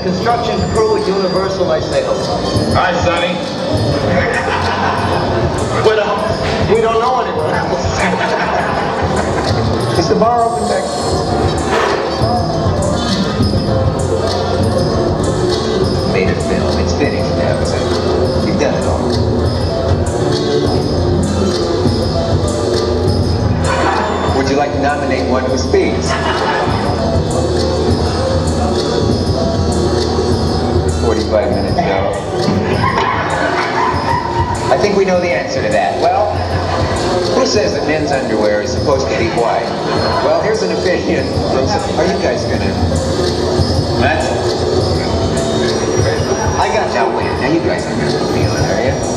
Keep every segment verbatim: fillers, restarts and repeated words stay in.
construction crew at Universal, I say hello. Hi, Sonny. What else? We don't know anyone else. Is the bar open back? Made a film. It's finished now, isn't it? You've done it all. Would you like to nominate one who speaks? forty-five minutes ago. I think we know the answer to that. Well, who says that men's underwear is supposed to be white? Well, here's an opinion from some... Are you guys gonna... That's... I got that win. Now you guys aren't gonna feel it, are you?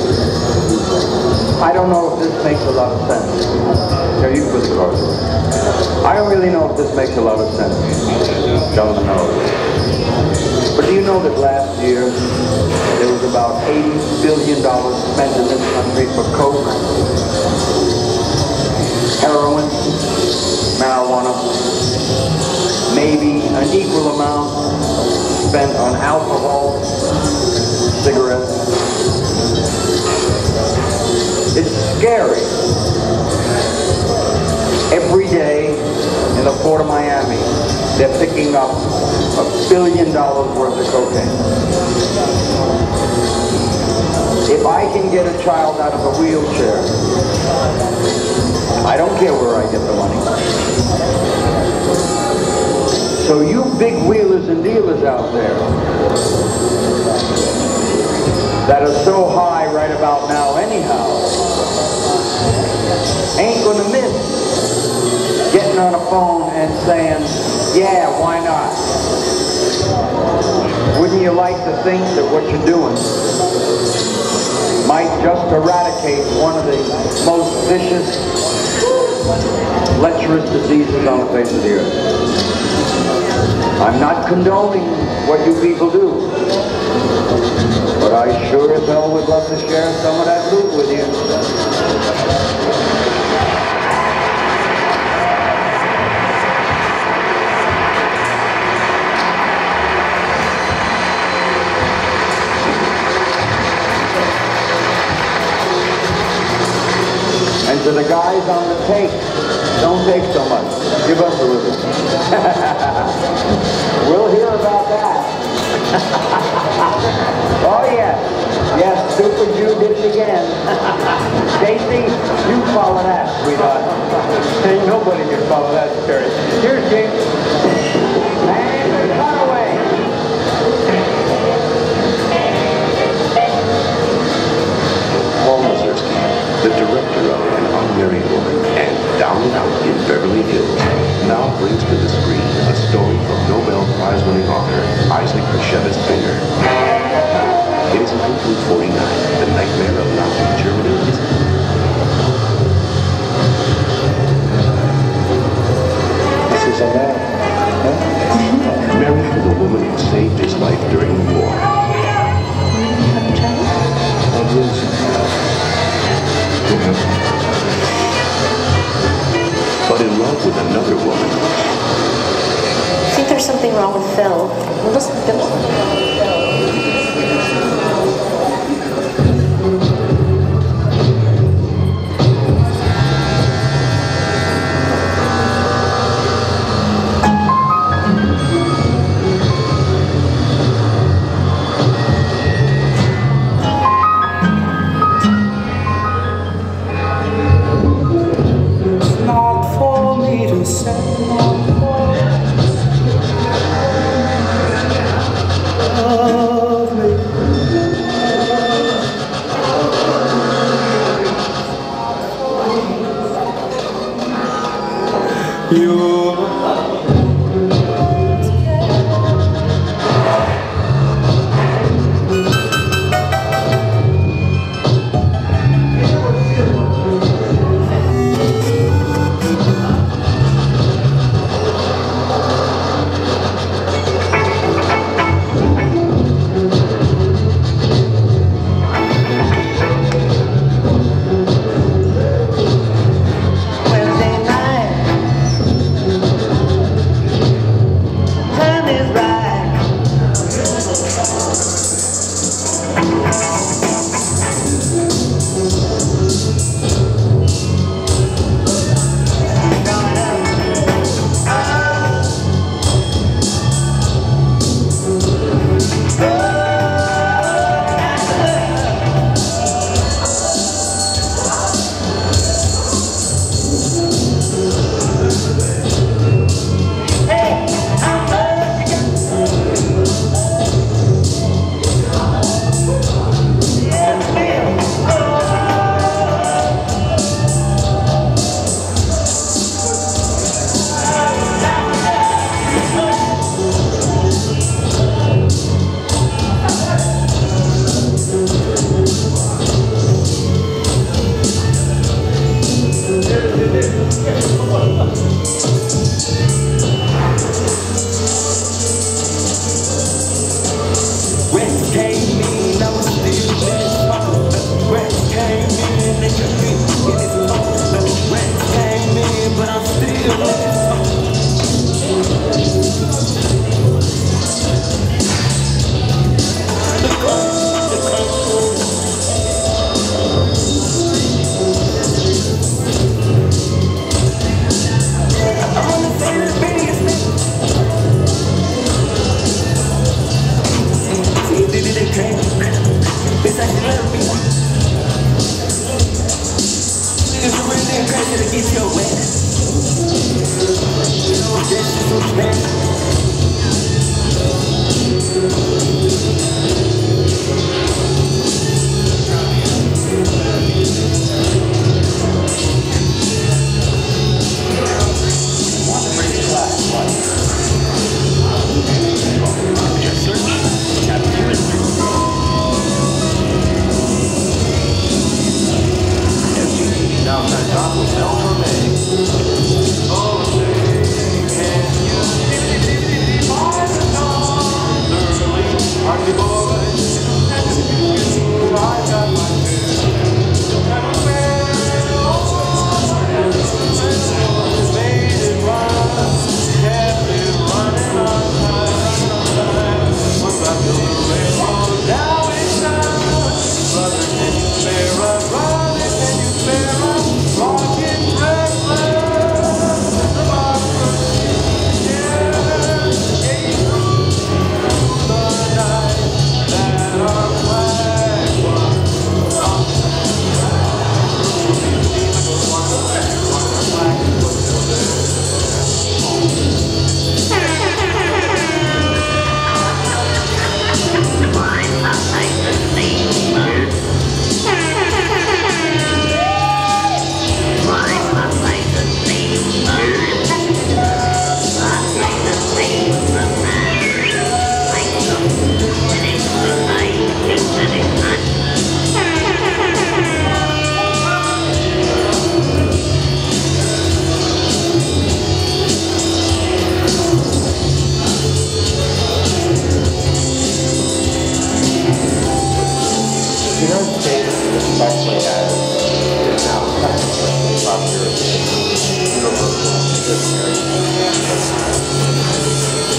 I don't know if this makes a lot of sense. Here, you put the cards away. I don't really know if this makes a lot of sense. Don't know. But do you know that last year there was about eighty billion dollars spent in this country for coke, heroin, marijuana, maybe an equal amount spent on alcohol, cigarettes. It's scary. Every day in the port of Miami, they're picking up a billion dollars worth of cocaine. If I can get a child out of a wheelchair, I don't care where I get the money. So you big wheelers and dealers out there that are so high right about now anyhow, ain't gonna miss getting on a phone and saying, yeah, why not? Wouldn't you like to think that what you're doing might just eradicate one of the most vicious, lecherous diseases on the face of the earth? I'm not condoning what you people do, but I sure as hell would love to share some of that loot with you. And to the guys on the take, don't take so much. Give us a little. We'll hear about that. Oh yes, yes, Super Jew did it again. Stacy, you follow that, sweetheart. Ain't nobody can follow that story. Here's James. And cut away. Paul Mazursky, the director of An Unmarried Woman and Down and Out in Beverly Hills, now brings to the screen a story from Nobel Prize-winning author Isaac Bashevis Singer. It is nineteen forty-nine. The nightmare of Nazi Germany is... This is a man, huh? Married to the woman who saved his life during the war. But in love with another woman. I think there's something wrong with Phil. What's something wrong with Phil?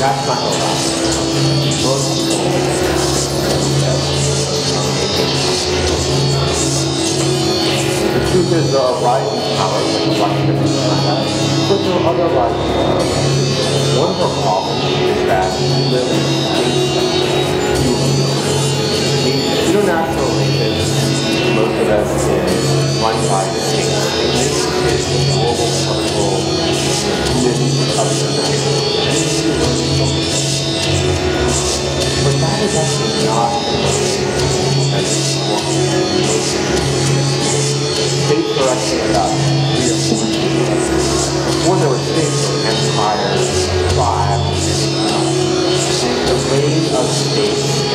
That's not gonna last. Most people. The truth is there are rising powers like Russia, but there are other rising powers. One of our problems is that we live in a state of international relations. Most of us is run by the state. This is the global political business of the but that is actually not as states are actually about three or four. When there were states or empires, five, the reign of states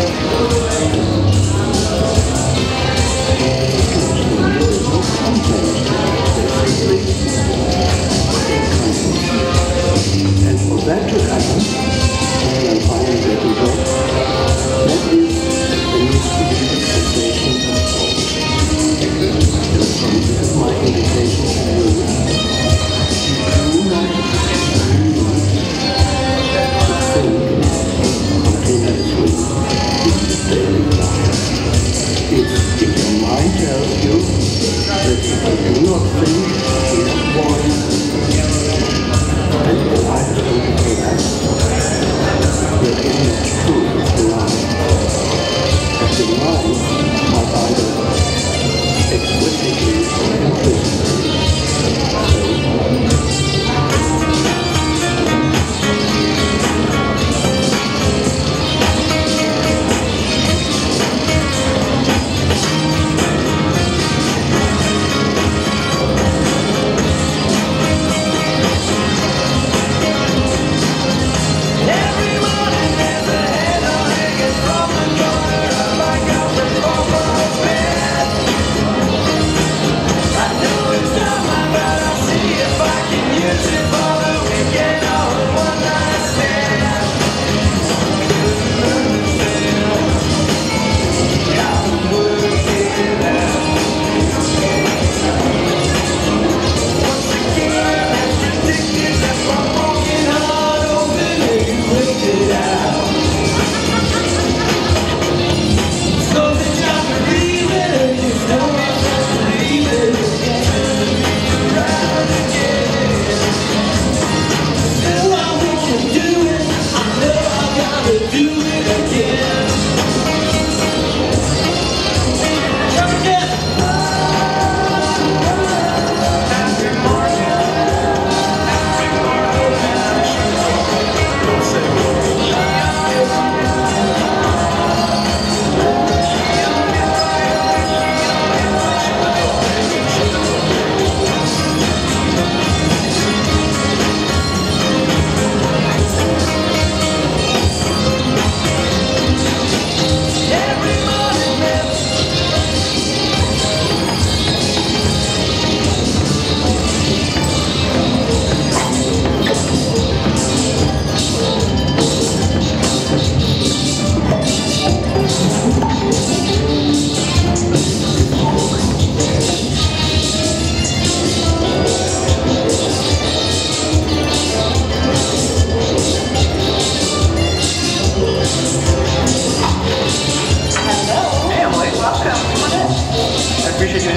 Thank you.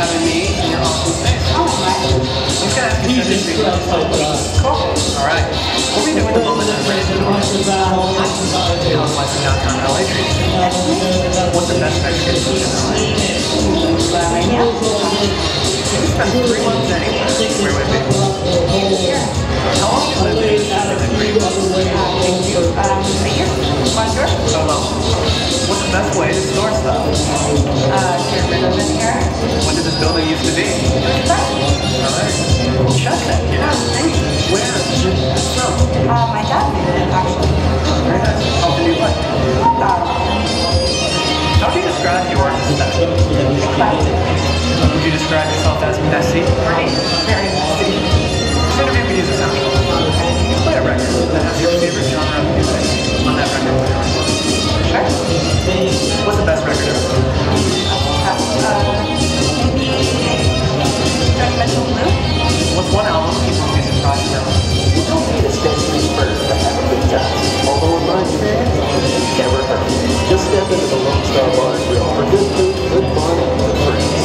having me in your awesome space. I'm just gonna ask you to send me Cool. Alright. What are we doing the moment I'm ready to know? How's life in downtown L A treating you? What's the best Mexican food in L A? You spent three months anywhere. Where would it be? How long have you lived in the Green? Oh well. What's the best way to store stuff? When did this building used to be? Alright. Check that, yeah. Where is it from? My dad made it, actually. Very nice. How often do you like it? How do you describe your aesthetic? Would you describe yourself as messy? Very messy. This interview could use a sound. You play a record that has your favorite genre of music on that record player. Sure. What's the best record ever? Judgmental Blue. What's one album people would be surprised to know? You don't need a Stacy's first to have a good time. Although in my experience, it never hurts. Just step into the Lone Star Bar and Grill for good food, good fun, and good friends.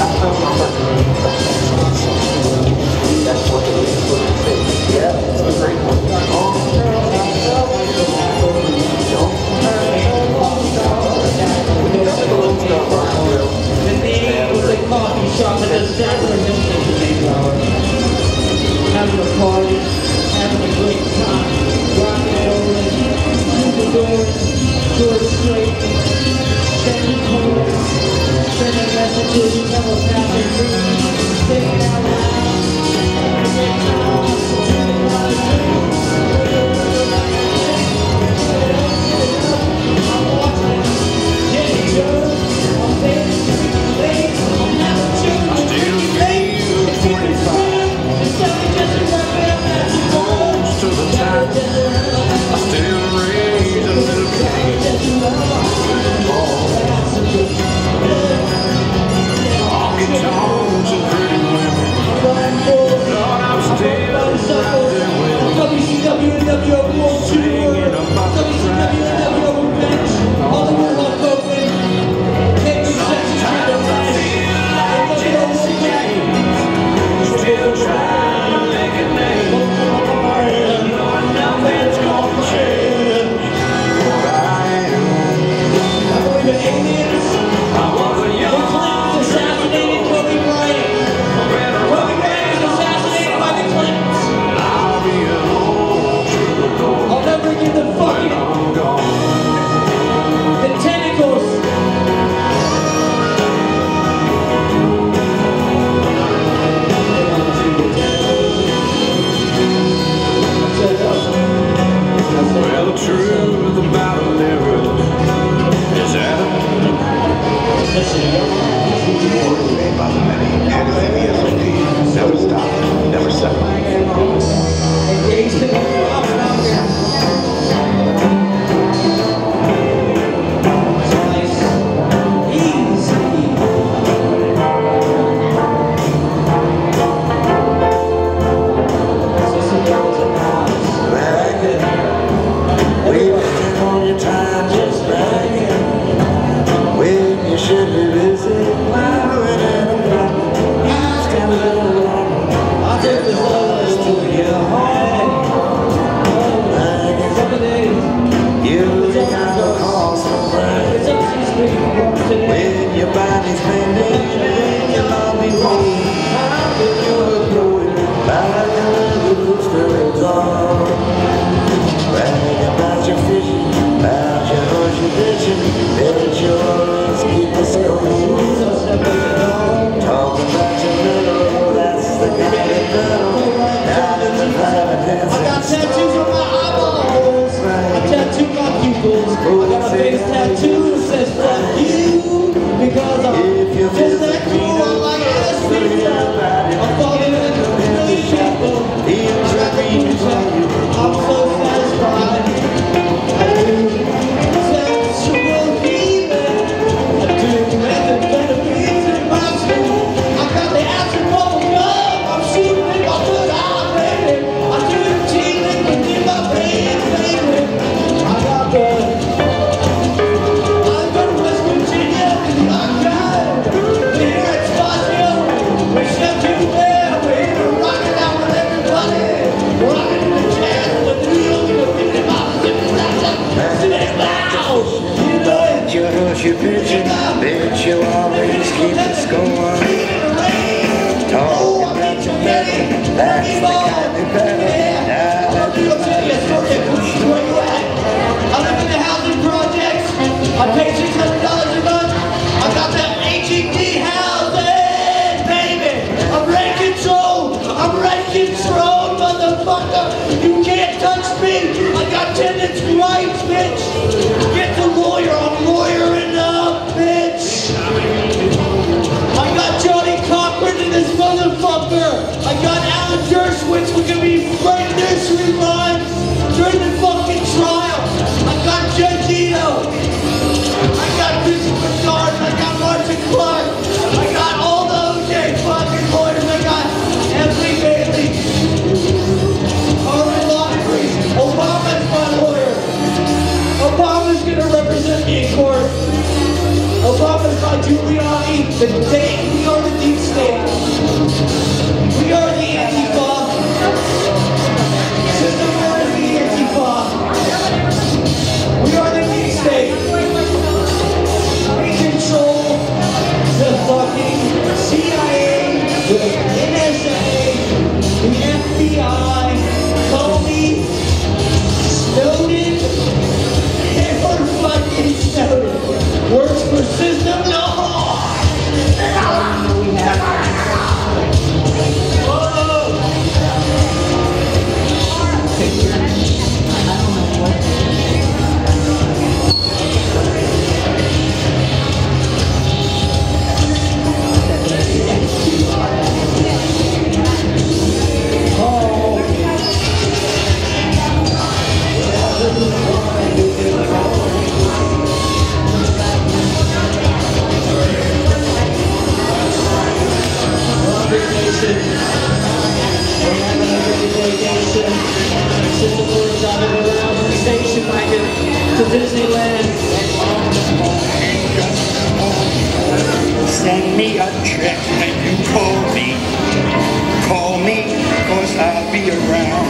me a check and you call me. Call me, cause I'll be around.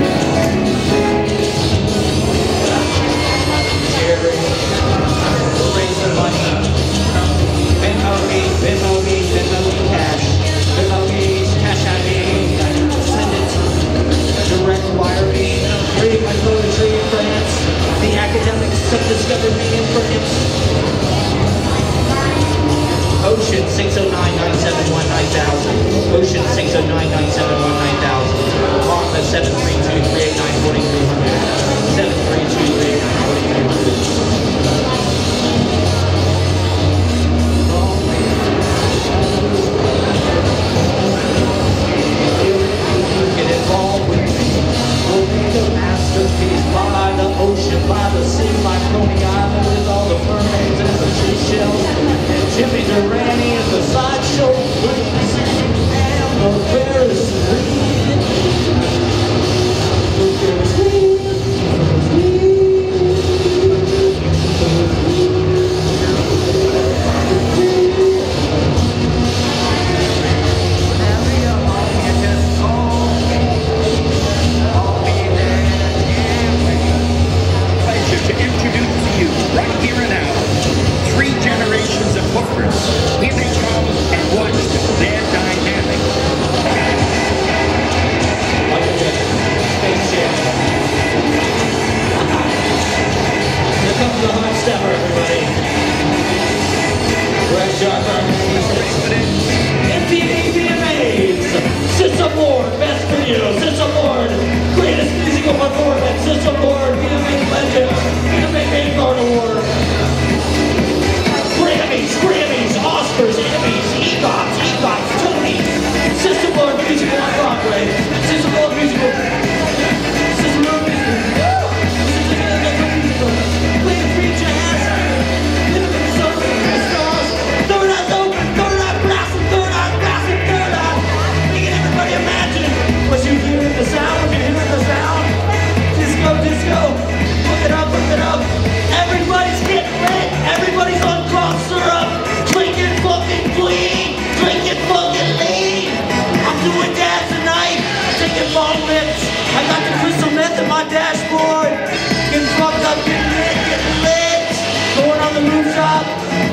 Jerry, raise the money. Venmo me, Venmo me, Venmo me cash. Venmo me, cash I need. Send it. Direct wire me. Reading my poetry in France. The academics have discovered me in France. Ocean six oh nine, nine seven one, nine thousand. Ocean six oh nine, nine seven one, nine thousand. Longman seven three two, three eight nine, four three hundred. seven three two, three eight nine, four three hundred. Get involved with me. We'll make a masterpiece by the ocean, by the sea, like Coney Island with all the mermaids and the seashells. And Jimmy Durante and the sideshow freaks. And the Ferris wheel. The Ferris wheel. To introduce to you, right here and now, three generations of hookers. Here they come and watch their dynamic. Here comes the hot stepper, everybody. Greg Sharper. M T V V M As. System Lord, best video. System Lord, greatest musical performance. System Lord, V M A legend. V M A Vanguard Award. Grammys, Grammys, Oscars, Emmys, EGOTs, EGOTs, Tonys. System Lord musical on Broadway. System Lord musical. System Lord musical. Play a free jazz. Live in the stars. Third eye's open, third eye blasting, third eye blasting, third eye. Making everybody imagine what you hear in the sound, what you hear in the sound. Disco, disco. Look it up, look it up. Everybody's getting lit. Everybody's on cough syrup. Drinking fucking clean. Drinking fucking lean. I'm doing that tonight. Taking bong rips. I got the crystal meth in my dashboard. Getting fucked up, getting lit, getting lit. Going on the rooftop.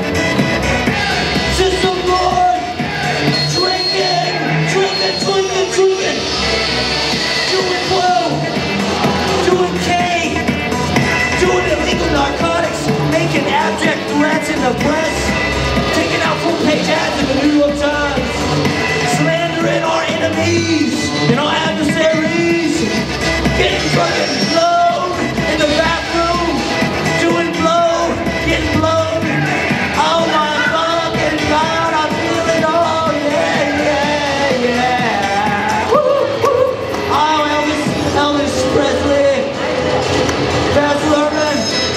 System Lord. Drinking. Drinking, drinking, drinking. Doing blue. Doing K. Doing illegal narcotics. Making abject threats in the press. Taking out full page ads in the New York Times. Slandering our enemies and our adversaries. Getting fucking blown in the bathroom. Doing blow. Getting blown. Oh my fucking God, I feel it all. Yeah, yeah, yeah. Woo, woo. Oh, Elvis, Elvis Presley. Baz Luhrmann.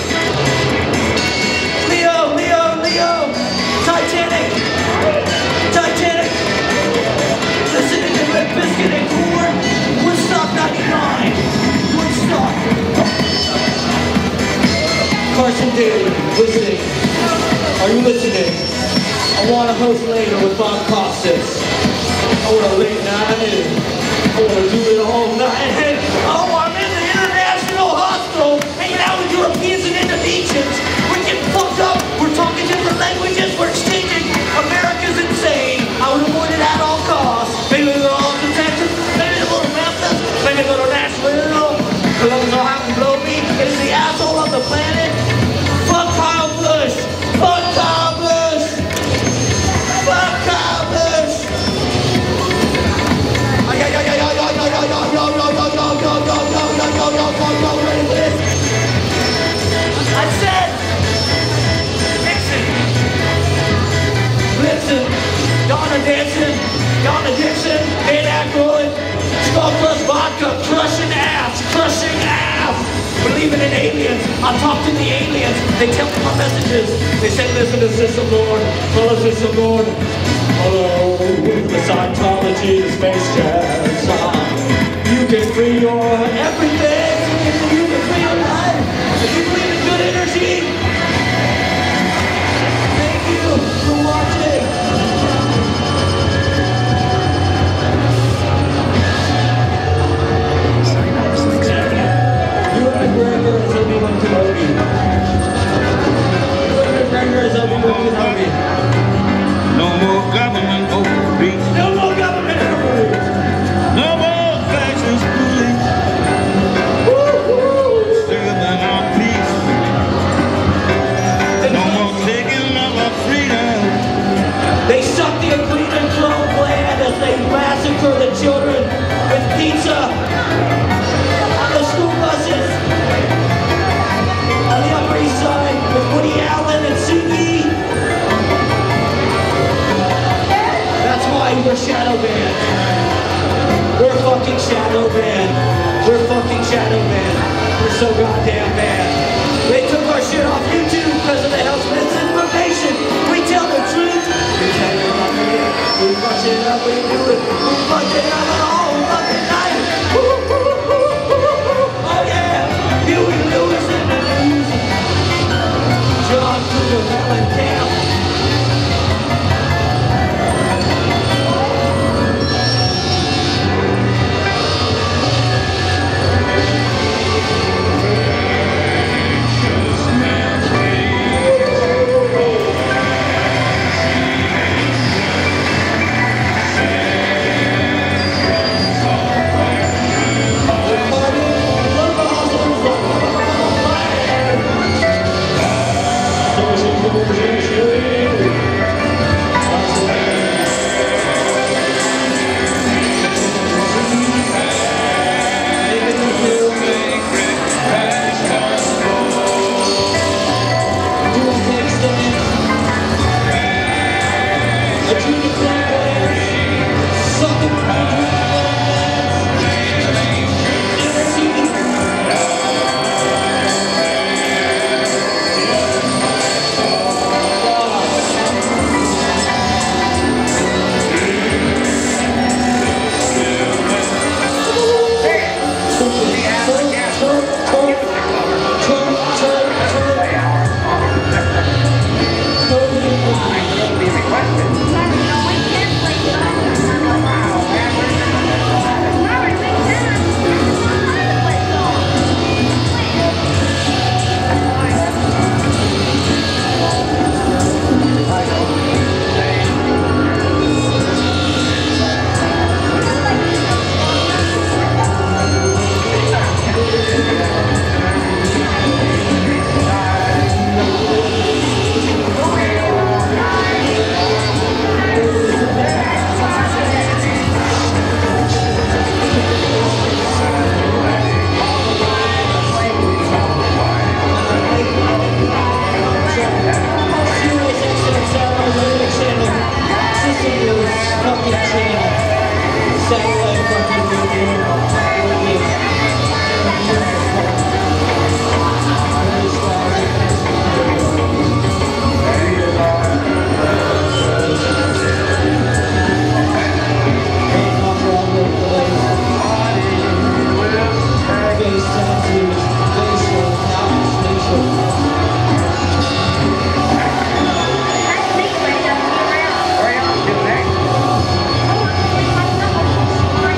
Leo, Leo, Leo. Titanic. Titanic. Listening to Red Biscuit and Corn. Woodstock ninety-nine. Woodstock. Carson Daly, listening. Are you listening? I want to host later with Bob Costas. I want to late night. I want to do it all night. Oh, I'm in the international hospital, hanging out with Europeans and Indonesians. We're getting fucked up. We're talking different languages. We're exchanging. America's insane. I would avoid it at all costs. Maybe a little Austin, Texas. Maybe a little Memphis. Maybe a little Nashville. Columbus, Ohio can blow me. It is the asshole of the planet. Fuck Kyle Busch. Fuck Kyle Busch. Fuck Kyle Busch. Ay, ay, ay, ay, ay, ay, ay, ay, ay, yo, yo, yo, yo, yo, yo, yo, yo, yo, yo, yo, yo, ready for this? I said, Nixon, Blitzen, Donna Danson, Donna Dixon, Dan Aykroyd, Skull Plus Vodka, crushing ass, crushing ass. Believing in aliens, I talk to the aliens, they tell me my messages. They say listen to System Lord, follow System Lord. Follow the Scientology, the space jazz. You can free your everything, you can free your life. If you believe in good energy, thank you for watching. children with pizza on the school buses. On the Upper East Side with Woody Allen and Suki. That's why we're Shadow Band. We're fucking Shadow Band. We're fucking Shadow Band. We're so goddamn bad. They took our shit off YouTube because of the health misinformation. We tell the truth. We tell you about it. We fuck it up, we do it. We fuck it up the whole fucking night. Woo, woo, woo, woo, woo. Oh yeah. Huey Lewis in the news. John Cougar Mellencamp. Where y'all to next?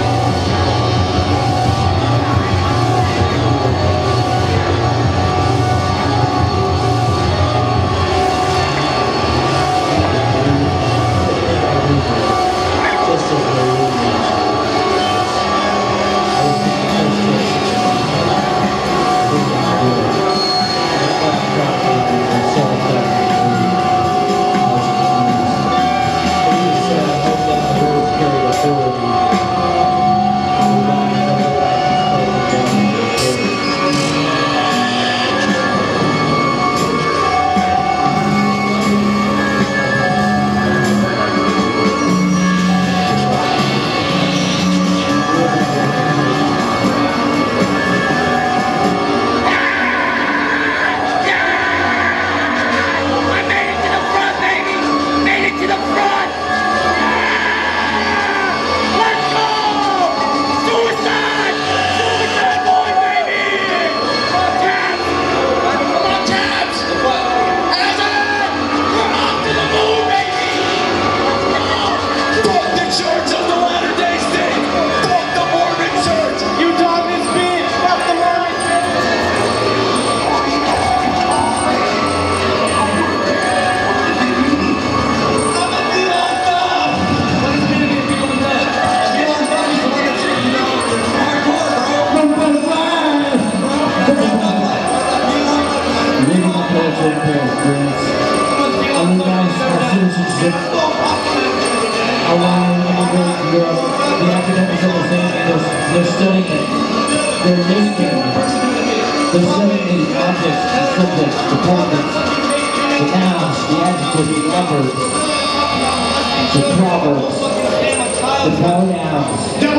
They're studying it. They're listing it. They're studying these objects, the subjects, the predicate, the nouns, the adjectives, the numbers, the proverbs, the pronouns.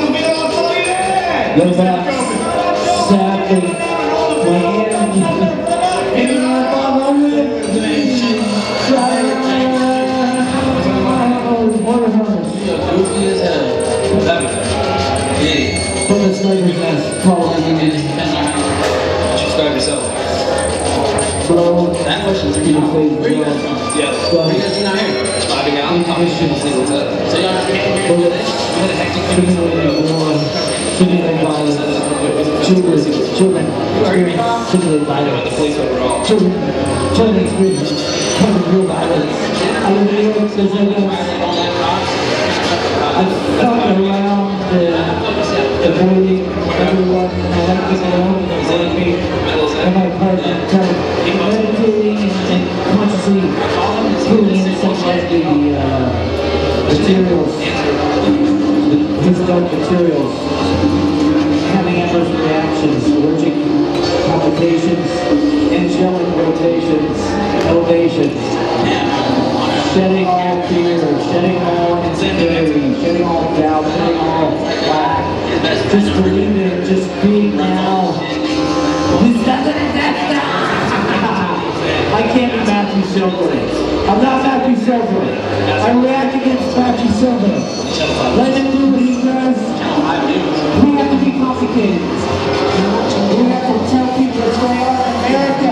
Go back. Sadly, my energy. Goofy as hell. Yeah. From the slaver's nest, probably. Describe yourself. Bro, That question's pretty cool. Where you guys from? Yeah. Where you guys from down here? Vibing out. Talking shit. See what's up. So y'all came here today? You had a hectic Simulated violence. Children, children, experience simulated violence. the police overall. Children, children experience real violence. I live in New York, there's no guns. I've thought around the avoiding everyone, and I like this alone, and I like me, and my partner, kind of meditating and consciously pulling in some of the uh, materials, these dark materials, having adverse reactions, allergic complications, angelic rotations, elevations, shedding all fear, shedding all insecurity, shedding all doubt, shedding all lack, just believing, just being now. I can't be Matthew Silver. I'm not Matthew Silver. I react against Matthew Silver. Let him do what he does. We have to be complicated. We have to tell people what's going on in America.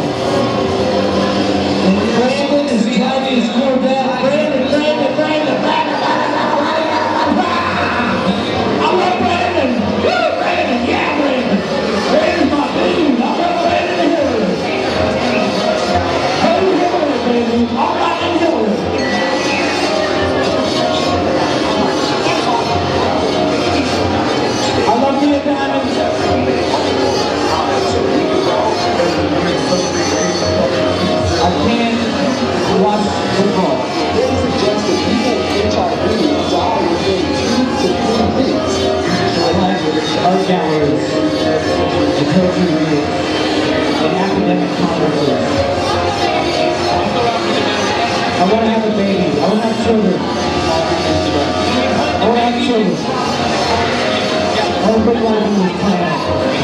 And Brandon is driving his Corvette. Brandon, Brandon, Brandon, Brandon, I love Brandon. Woo, Brandon, yeah, Brandon. Brandon's my dude. I love Brandon Hillary. Hey, Hillary, baby. All right, I'm Hillary. I love you, Diamond. I can't watch football. They suggest that people with H I V die within two to three weeks. I like art galleries, and poetry readings, and academic conferences. I want to have a baby. I want to have children. I want to have children. I want to bring life to this planet.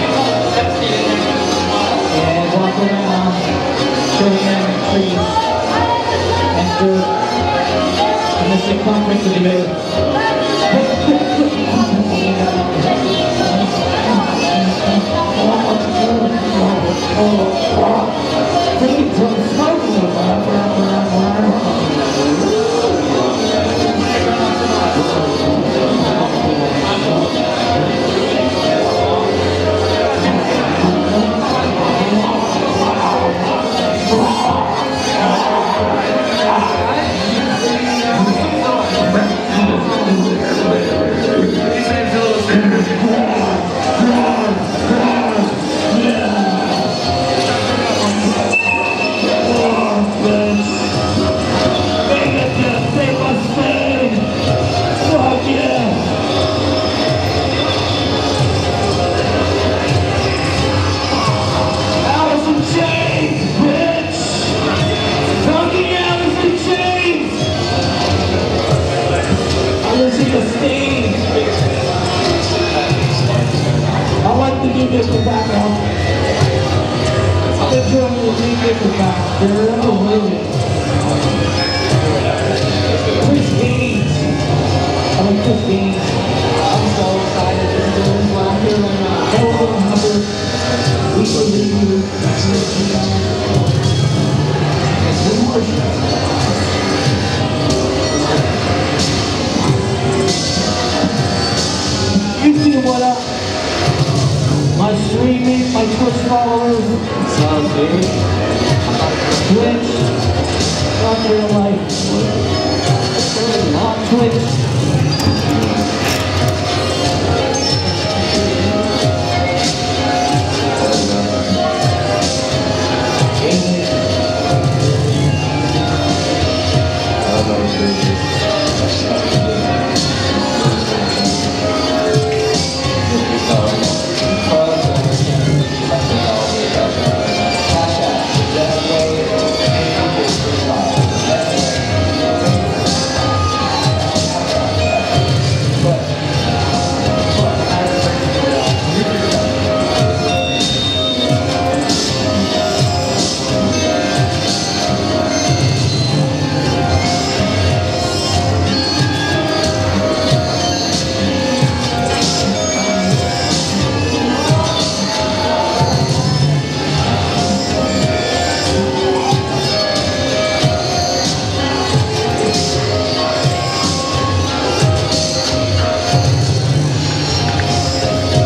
And walk around, showing them trees and dirt in the circumference of the earth.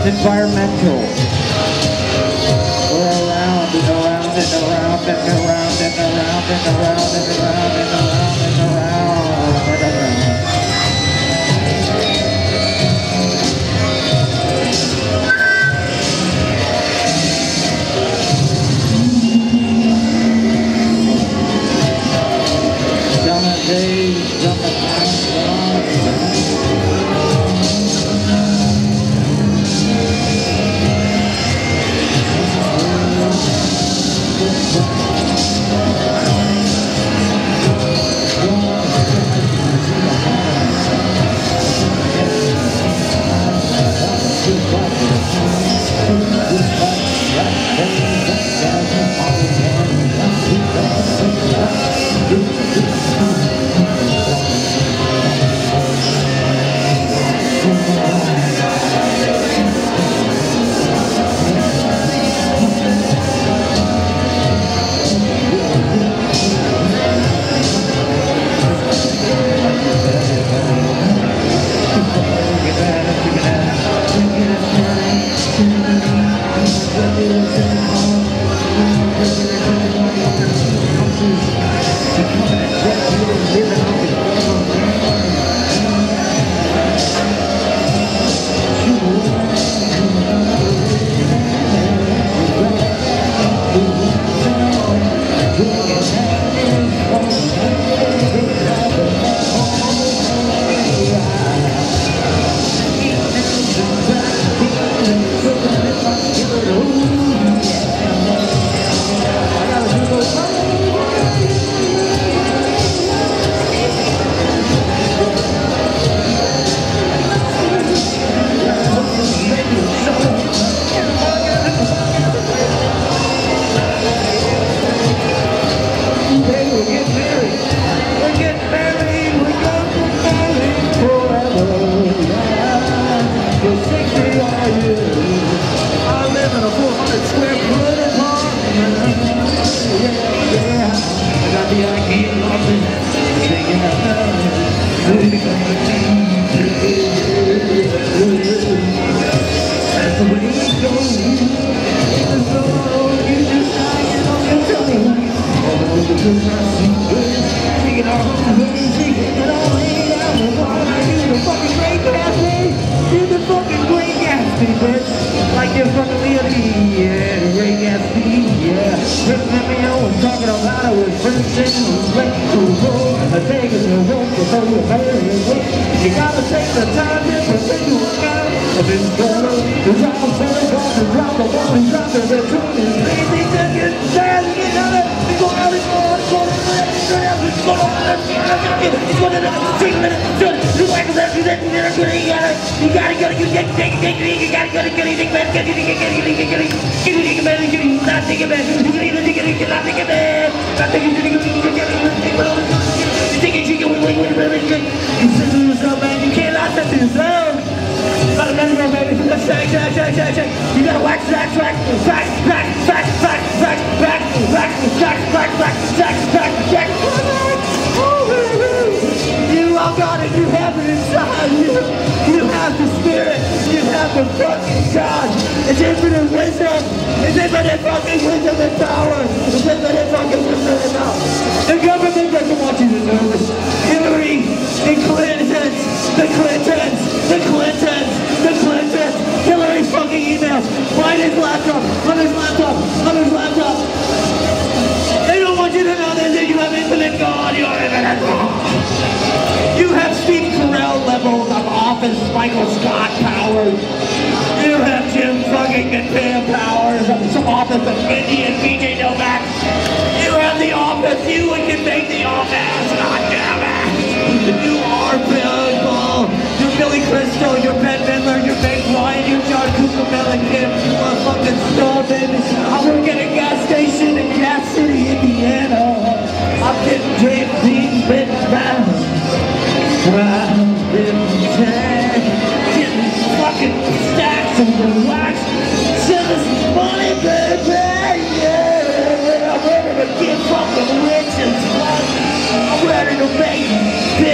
environmental. We're around and around and around and around and around and around and around and around and around and around. Summer days, summer times,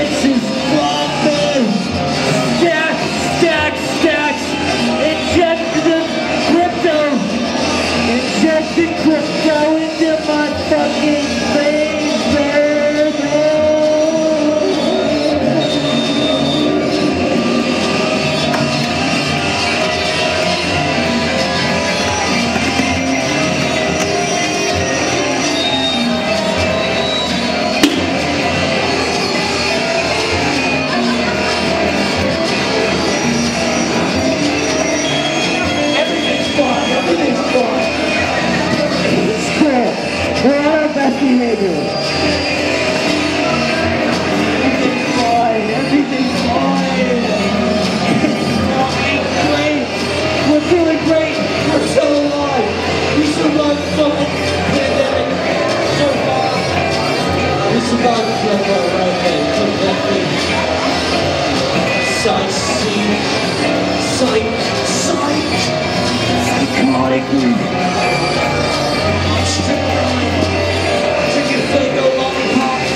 Stack, stack, stack, inject psych, psych, psychotically. Drinking Faygo lollipops.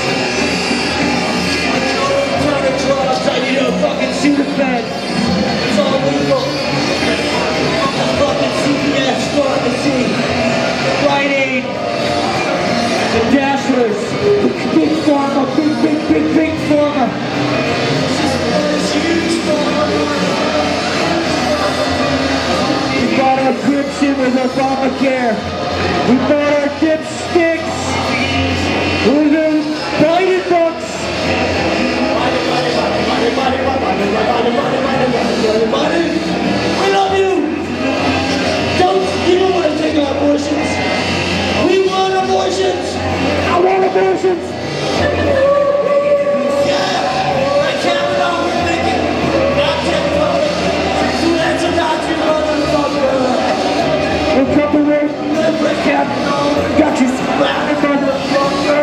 Counter drugs, I need a fucking Sudafed. It's all legal. The fucking C V S pharmacy. Rite Aid. The Dashlers. Big Pharma, big, big, big, big Pharma. We bought our grips in with Obamacare. We bought our dipsticks with the Biden books. We love you. Don't, you don't want to take our abortions. We want abortions. I want abortions. Got you surrounded, motherfucker.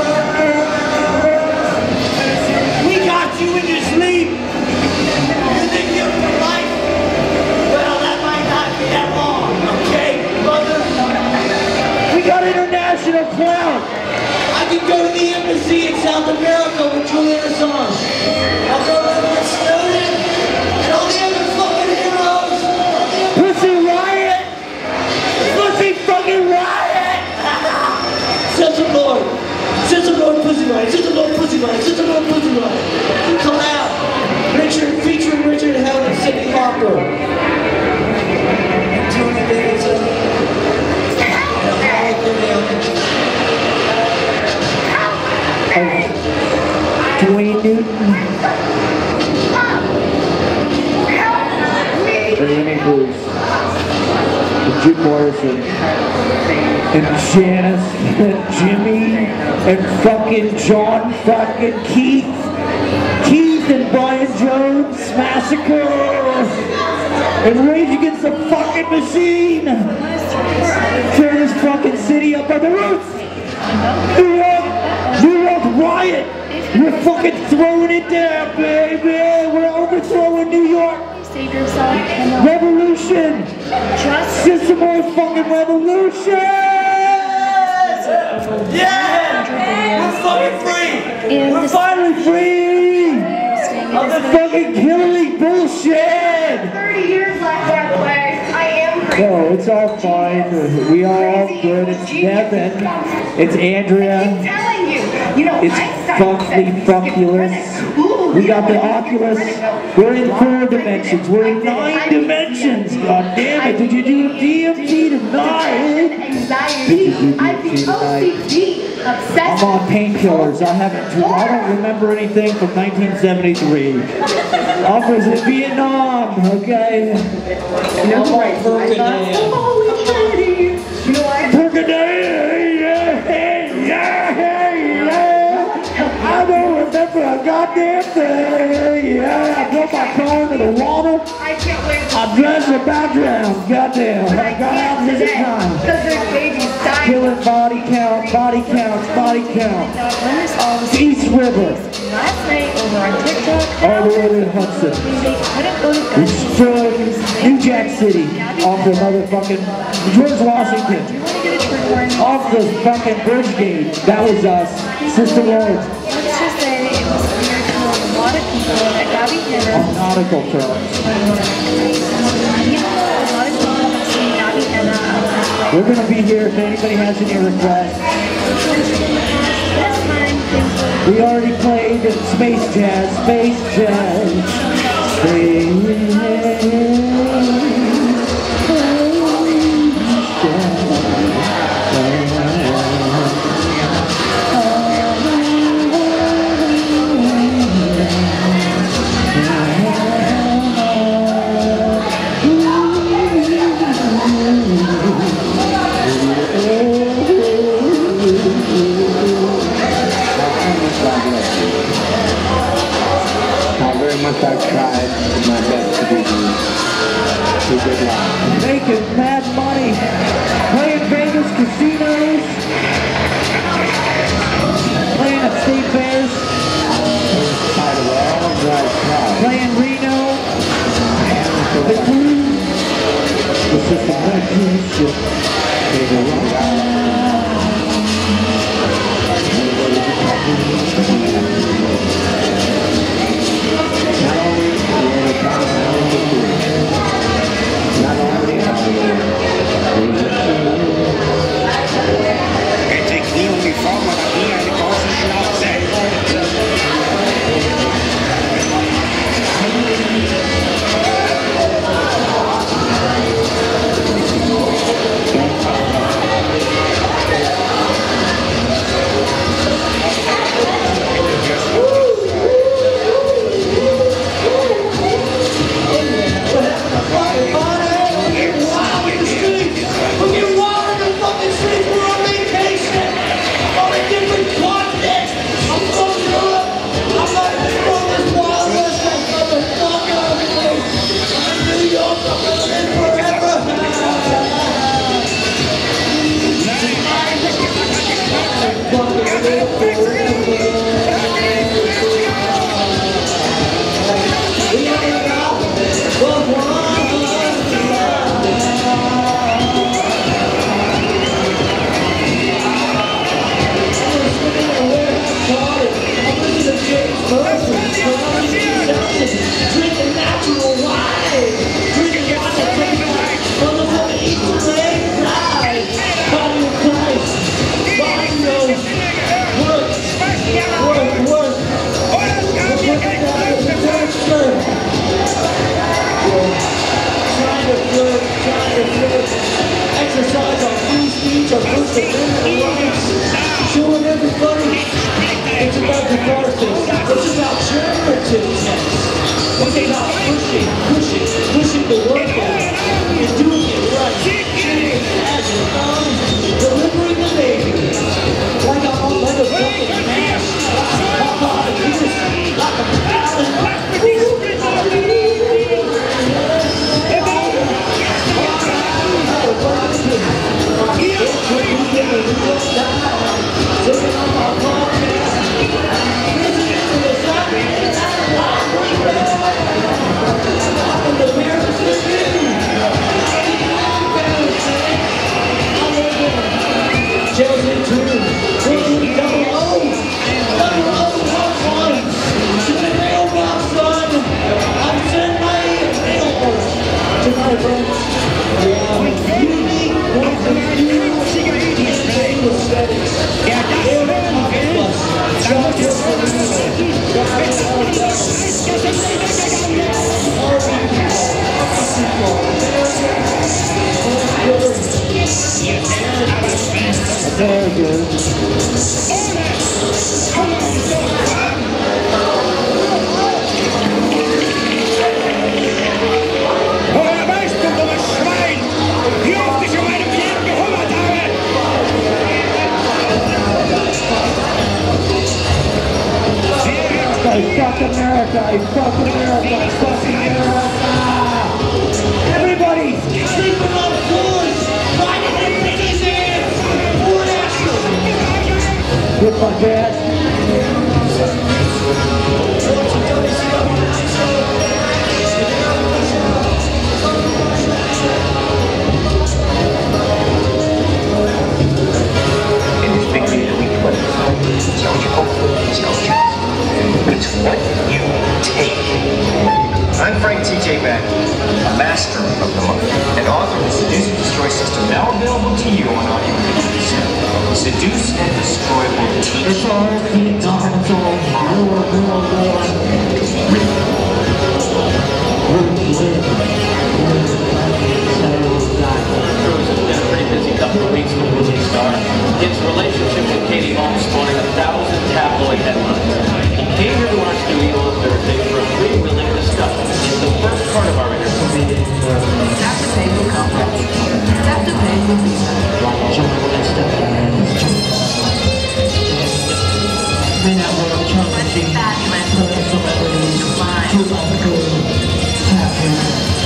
We got you in your sleep. You think you're for life? Well, that might not be that long, okay, brother? We got international clown. I can go to the embassy in South America with Julian Assange. I'll go to the Snowden and all the other fucking heroes. Pussy Riot. Pussy fucking Riot. Says the Lord. Says the Lord Pussy Riot. Says the Lord Pussy Riot. Says the Lord Pussy Riot. Come out. Richard, featuring Richard Hell and Sidney Harper. And Tony Davidson. And Holly Cornell. Dwayne Newton. Danny Bruce. Jim Morrison. And Janice, and Jimmy, and fucking John fucking Keith, Keith and Brian Jones, Massacre, and Rage Against the fucking Machine. Tear this fucking city up by the roots. New York, New York Riot. We're fucking throwing it down, baby. We're overthrowing New York. Revolution. System more fucking revolution. Yeah! We're fucking free! We're finally free! Of the fucking Hillary bullshit! thirty years left, by the way. I am free. No, it's all fine. We are all good. It's Devin. It's Andrea. I'm telling you. You know, It's Funky Funkulous. We got the Oculus. We're in four dimensions. We're in nine dimensions. God damn it. Did you do D M T tonight? Did you do D M T tonight? I'm on painkillers. I haven't. I don't remember anything from nineteen seventy-three. I was in Vietnam. Okay. I'm on Percocet. Percocet. Yeah, yeah, yeah. I don't remember a goddamn thing. Yeah, I drove my car into the water. I can't wait. I dressed the background. Goddamn. I got out this time. Because there's babies dying. Killing body count, body counts, body count. East River. Last night over on TikTok, All the way to Hudson. they couldn't go to bed. Destroyed New Jack City off the motherfucking George Washington. Do you want to get a trigger warning? Off the fucking bridge gate. That was us. Sister Lords. Let's just say it was severe to a lot of people that Gabby Hanna. On nautical terms. You know, a lot of people have seen Gabby Hanna out this way. We're gonna be here if anybody has any requests. This time, things were We already played Space Jazz, Space Jazz. Space I've tried my best to do two good lives. Making mad money, playing Vegas casinos, playing at state fairs, playing Reno, the queen. The systematic shit. They go right. Not only are we in a compound of the not only are we in Che c'è chi non mi forma la mia le cose schnauze. Exercise on free speech, on First Amendment rights, showing everybody it's about catharsis, it's about charity. It's about pushing, pushing, pushing the work out and doing it right. As it comes, delivering the baby. Like a, like a fucking mask, like a like a Very good. I fuck America, I fuck America, I fuck America! Everybody, sleeping on the floors, riding their pennies in! Ford action! With my dad. In this big league we play, it's no joke, it's no joke. It's what you take. I'm Frank T J Beck, a master of the money, and author of the Seduce and Destroy system, now available to you on audio videos. Seduce and Destroy will teach It's all right, it's all Pretty busy couple of weeks with movie star. His relationship with Katie Holmes spawning a thousand tabloid headlines. He came here to our studio on Thursday for a free-wheeling discussion. It's the first part of our interview. After pay will come. After pay will be May not work, challenging, celebrities, too topical, happy.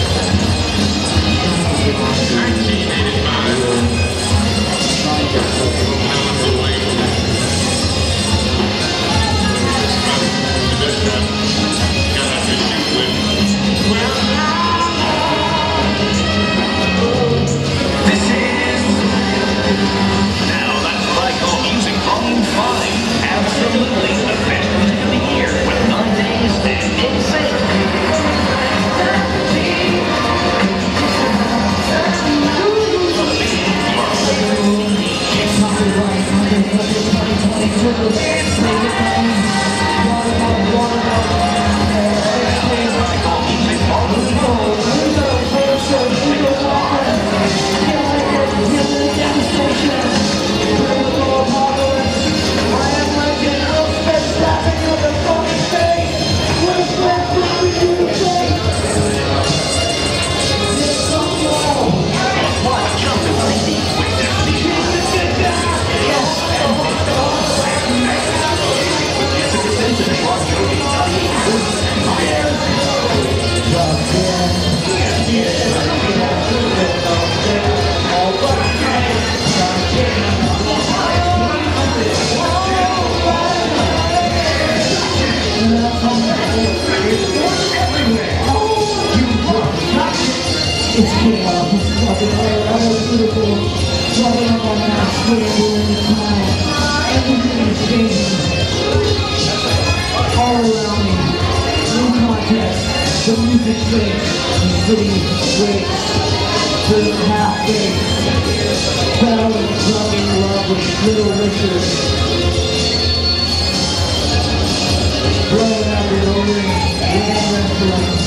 It's chaos, it's fucking all around us, beautiful. Walking up on that square during the time. Everything is changing. All around me. New context. The music shakes. The city breaks. There's half face. Fell in drumming love with Little Richard. Blowing out the O-ring. Grand restaurant.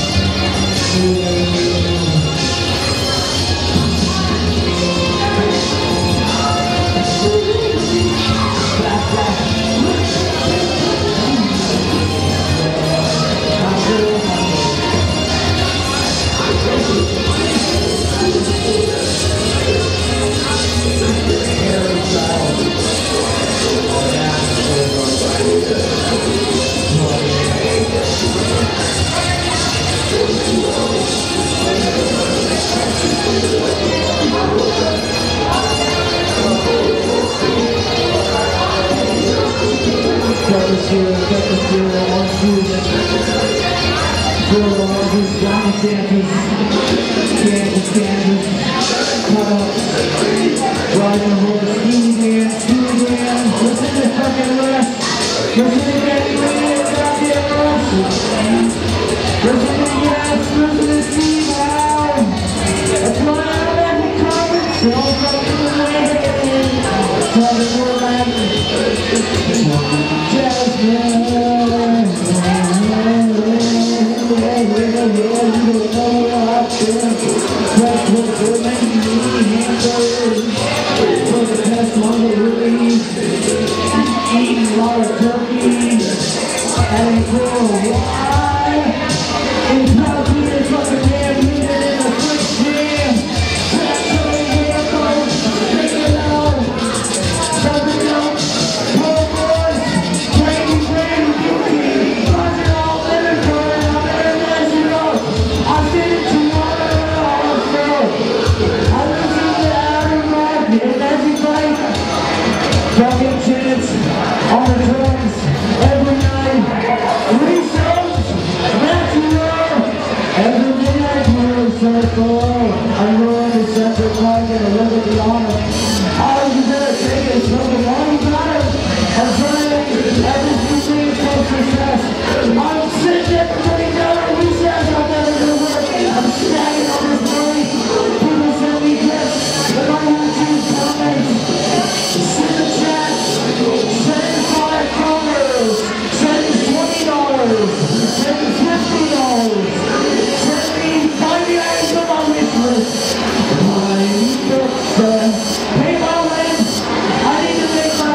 Pay my rent. I need to make my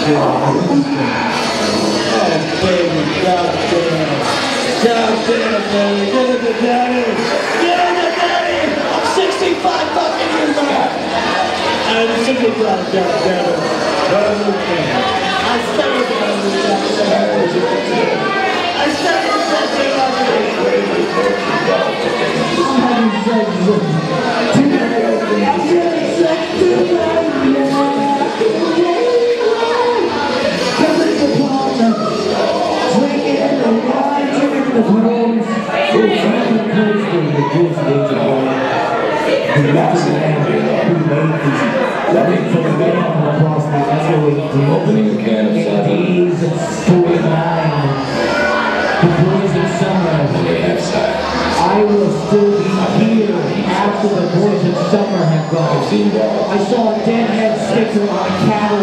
baby, goddamn. Goddamn, baby. Give it to daddy. Give it to daddy. I'm sixty-five fucking years old. I'm sixty-five, goddamn it. I celebrate with that. I celebrate Opening the can of forty-nine. The boys of summer. I will still be here after the boys of summer have gone. I saw a deadhead sticker on a cat